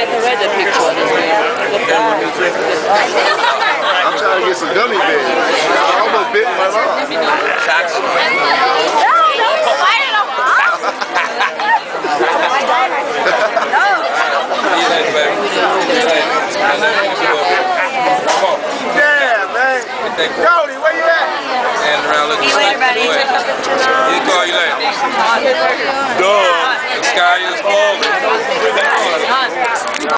take a weather picture of this I'm trying to get some gummy bears. I almost bit my arm. Yeah, man. Cody, where you at? And around looking See you later, buddy. He'll call you later. Duh. The sky is falling.